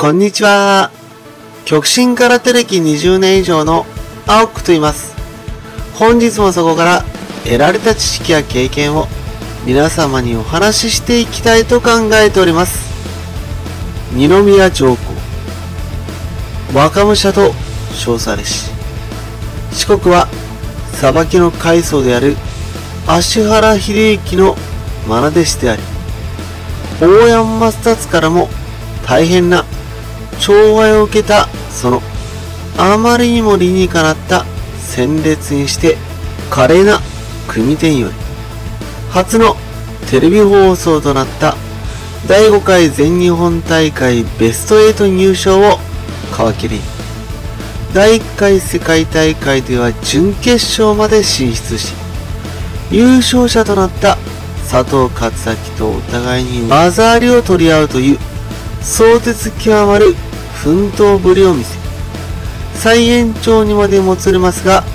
こんにちは。極真空手歴20年以上の青くと言います。本日もそこから得られた知識や経験を皆様にお話ししていきたいと考えております。二宮上皇、若武者と称されし、四国は裁きの開祖である芦原秀行の愛弟子であり、大山正達からも大変な寵愛を受けたそのあまりにも理にかなった鮮烈にして華麗な組点より初のテレビ放送となった第5回全日本大会ベスト8入賞を皮切り、第1回世界大会では準決勝まで進出し、優勝者となった佐藤勝明とお互いに技ありを取り合うという壮絶極まる奮闘ぶりを見せ、最延長にまでもつれますが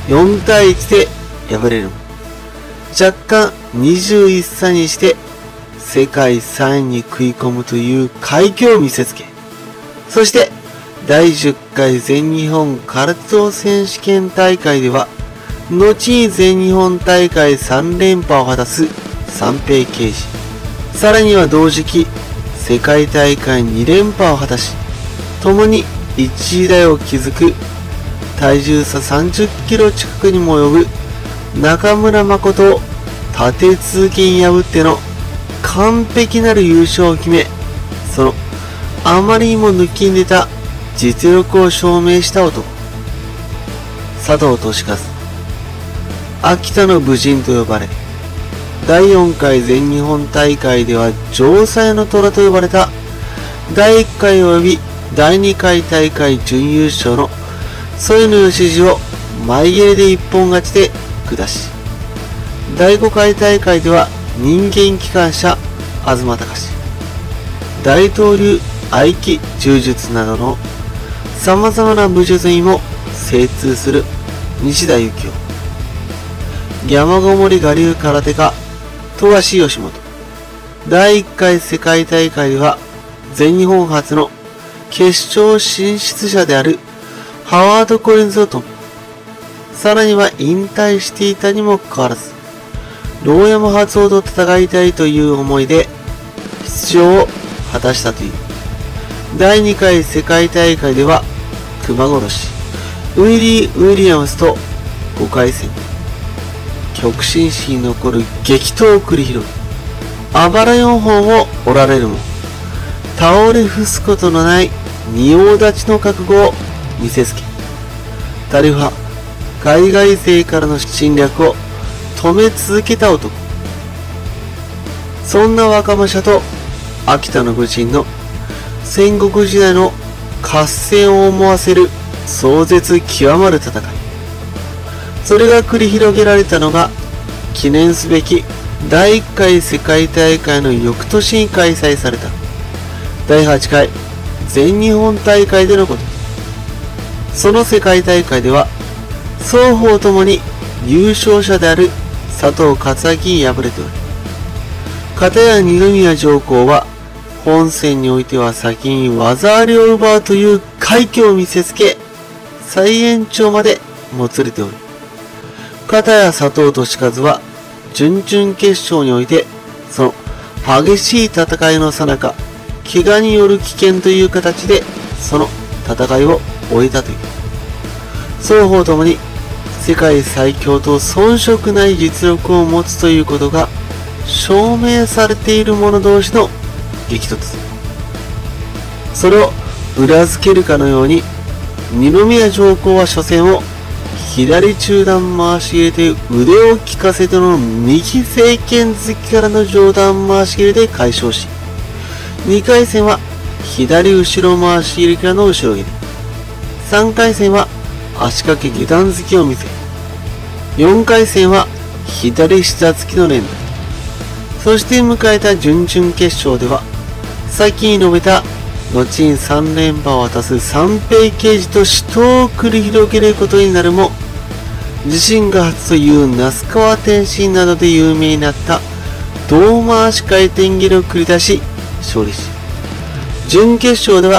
4対1で敗れるも、若干21差にして世界3位に食い込むという快挙を見せつけ、そして第10回全日本空手道選手権大会では後に全日本大会3連覇を果たす三平慶治、さらには同時期世界大会2連覇を果たし、共に一時代を築く体重差30キロ近くにも及ぶ中村誠を立て続けに破っての完璧なる優勝を決め、そのあまりにも抜きんでた実力を証明した男、佐藤俊和、秋田の武人と呼ばれ、第4回全日本大会では城西の虎と呼ばれた第1回及び第2回大会準優勝の添野義次を前蹴りで一本勝ちで下し、第5回大会では人間機関車東隆、大東流合気柔術などの様々な武術にも精通する西田幸雄、山ごもり我流空手家富樫義元、第1回世界大会では全日本初の決勝進出者であるハワード・コリンズを止め、さらには引退していたにもかかわらず牢山初夫と戦いたいという思いで出場を果たしたという。第2回世界大会では熊殺しウィリー・ウィリアムスと5回戦極真史に残る激闘を繰り広げ、あばら4本を折られるも倒れ伏すことのない仁王立ちの覚悟を見せつけ、タリフ派海外勢からの侵略を止め続けた男。そんな若武者と秋田の武人の戦国時代の合戦を思わせる壮絶極まる戦い、それが繰り広げられたのが記念すべき第1回世界大会の翌年に開催された第8回全日本大会でのこと。その世界大会では双方ともに優勝者である佐藤勝明に敗れており、片や二宮上皇は本戦においては先に技ありを奪うという快挙を見せつけ、最延長までもつれており、片や佐藤俊和は準々決勝においてその激しい戦いの最中、怪我による危険という形でその戦いを終えたという。双方ともに世界最強と遜色ない実力を持つということが証明されている者同士の激突。それを裏付けるかのように二宮上皇は初戦を左中段回し入れて腕を利かせての右正拳突きからの上段回し入れで快勝し、2回戦は左後ろ回し入れからの後ろ蹴り、3回戦は足掛け下段突きを見せ、4回戦は左下突きの連打、そして迎えた準々決勝では先に述べた後に3連覇を果たす三平慶治と死闘を繰り広げることになるも、自身が初という那須川天心などで有名になった胴回し回転蹴りを繰り出し勝利し、準決勝では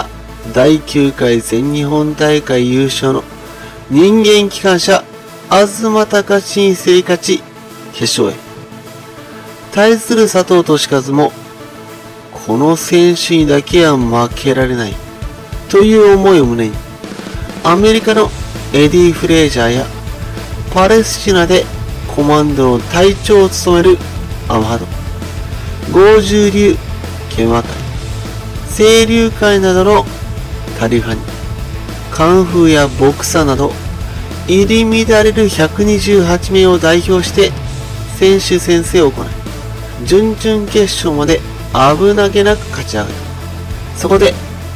第9回全日本大会優勝の人間機関車東隆新生勝ち決勝へ。対する佐藤俊和も、この選手にだけは負けられないという思いを胸に、アメリカのエディ・フレイジャーやパレスチナでコマンドの隊長を務めるアムハド、剛柔流剣和会、清流会などのタリファに、カンフーやボクサーなど入り乱れる128名を代表して選手宣誓を行い、準々決勝まで危なげなく勝ち上がる。そこで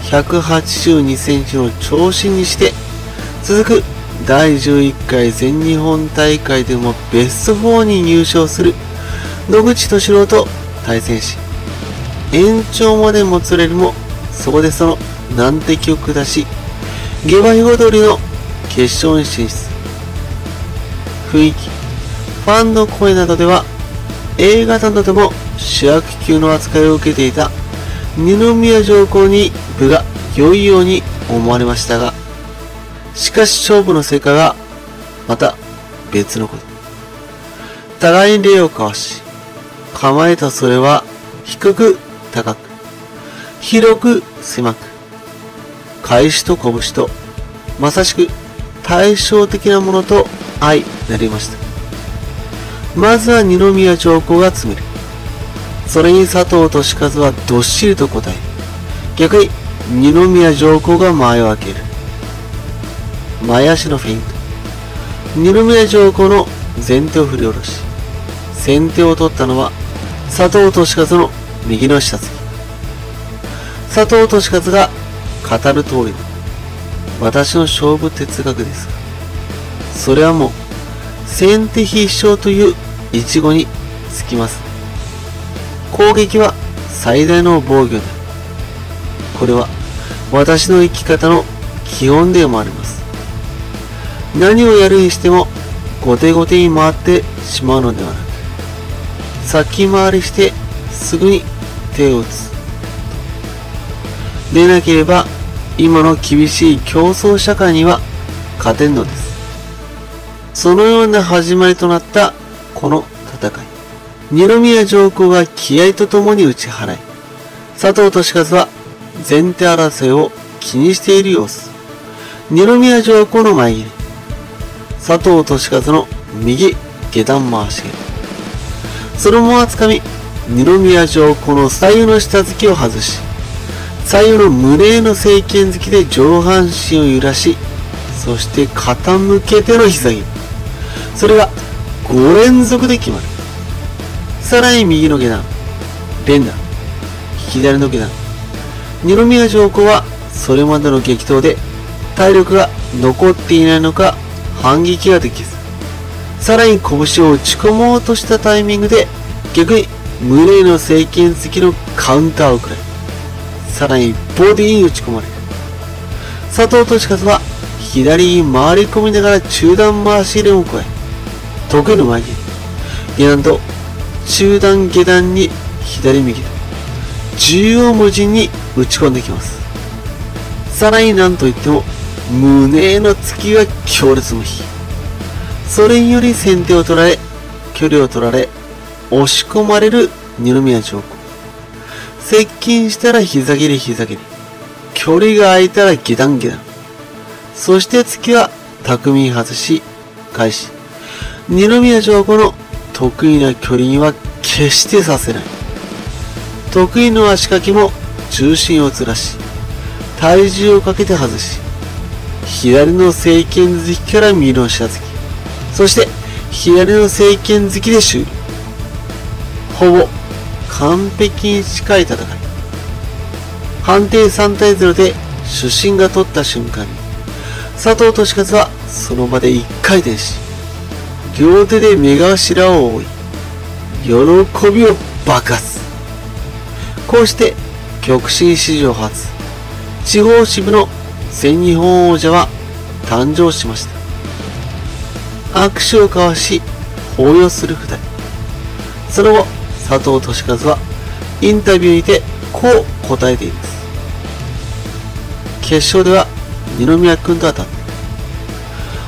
182センチの長身にして続く第11回全日本大会でもベスト4に入賞する野口敏郎と対戦し、延長までもつれるも、そこでその難敵を下し、下馬評通りの決勝に進出。雰囲気、ファンの声などでは、映画などでも主役級の扱いを受けていた二宮上皇に分が良いように思われましたが、しかし勝負の成果がまた別のこと。互いに礼を交わし、構えたそれは低く高く、広く狭く、返しと拳と、まさしく対照的なものと相なりました。まずは二宮上皇が詰める。それに佐藤俊和はどっしりと答え、逆に二宮上皇が間を空ける。前足のフェイント。二宮上皇の前手を振り下ろし、先手を取ったのは佐藤俊和の右の下突き。佐藤俊和が語る通りの私の勝負哲学ですが、それはもう先手必勝というイチゴにつきます。攻撃は最大の防御である。これは私の生き方の基本でもあります。何をやるにしても後手後手に回ってしまうのではなく、先回りしてすぐに手を打つ。でなければ今の厳しい競争社会には勝てんのです。そのような始まりとなったこの戦い。二宮上皇が気合とともに打ち払い、佐藤俊和は前手争いを気にしている様子。二宮上皇の前切り。佐藤俊和の右下段回し蹴り。そのまま掴み、二宮上皇の左右の下突きを外し、左右の胸への正拳突きで上半身を揺らし、そして傾けての膝蹴り。それが5連続で決まる。さらに右の下段、連打、左の下段。二宮上皇はそれまでの激闘で体力が残っていないのか反撃ができず、さらに拳を打ち込もうとしたタイミングで逆に胸への正拳突きのカウンターを食らい、さらにボディに打ち込まれる。佐藤俊和は左に回り込みながら中段回し入れを加え、得意の前に下段と中段下段に左右と縦横無尽に打ち込んできます。さらになんといっても胸への突きは強烈無比。それにより先手を取られ、距離を取られ、押し込まれる二宮上皇。接近したら膝蹴り膝蹴り、距離が空いたら下段下段、そして突きは巧みに外し返し、二宮上皇の得意な距離には決してさせない。得意の足掛けも重心をずらし、体重をかけて外し、左の正拳突きから右の下突き、そして左の正拳突きで終了。ほぼ完璧に近い戦い。判定3対0で主審が取った瞬間に、佐藤俊和はその場で一回転し、両手で目頭を覆い、喜びを爆発。こうして極真史上初、地方支部の全日本王者は誕生しました。握手を交わし抱擁する2人。その後、佐藤俊和はインタビューにてこう答えています。 決勝では二宮君と当たった。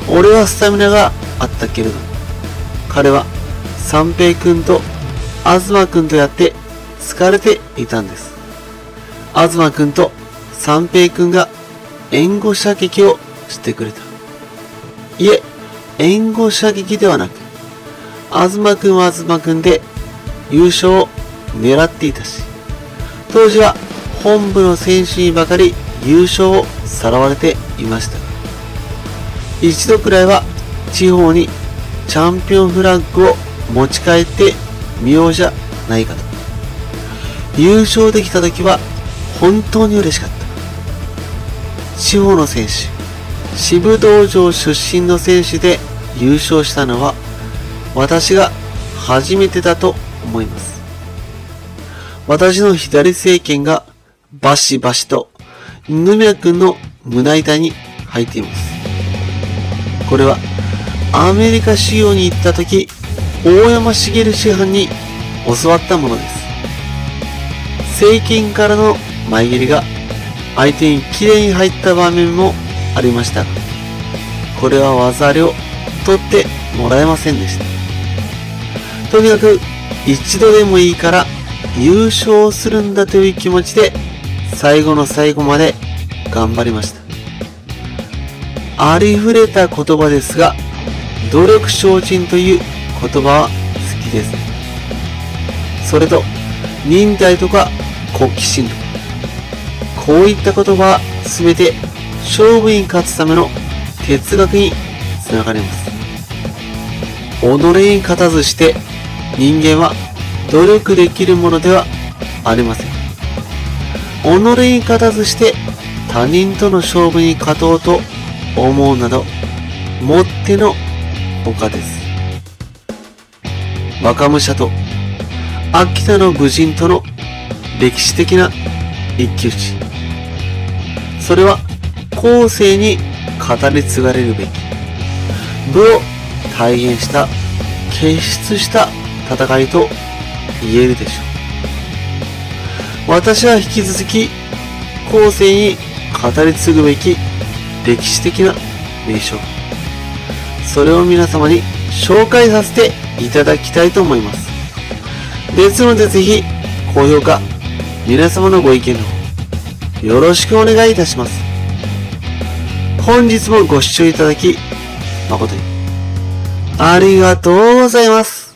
俺はスタミナがあったけれども、彼は三平君と東君とやって疲れていたんです。東君と三平君が援護射撃をしてくれた。いえ、援護射撃ではなく、東君は東君で優勝を狙っていたし、当時は本部の選手にばかり優勝をさらわれていましたが、一度くらいは地方にチャンピオンフラッグを持ち帰ってみようじゃないかと。優勝できた時は本当に嬉しかった。地方の選手、支部道場出身の選手で優勝したのは私が初めてだと思います。私の左正拳がバシバシと二宮君の胸板に入っています。これはアメリカ修行に行った時、大山茂師範に教わったものです。正拳からの前蹴りが相手にきれいに入った場面もありましたが、これは技ありを取ってもらえませんでした。とにかく一度でもいいから優勝するんだという気持ちで最後の最後まで頑張りました。ありふれた言葉ですが、努力精進という言葉は好きです。それと忍耐とか好奇心とか、こういった言葉は全て勝負に勝つための哲学につながります。己に勝たずして人間は努力できるものではありません。己に勝たずして他人との勝負に勝とうと思うなどもってのほかです。若武者と秋田の武人との歴史的な一騎打ち。それは後世に語り継がれるべき武を体現した傑出した戦いと言えるでしょう。私は引き続き後世に語り継ぐべき歴史的な名称、それを皆様に紹介させていただきたいと思います。ですのでぜひ高評価、皆様のご意見の方よろしくお願いいたします。本日もご視聴いただき誠にありがとうございます。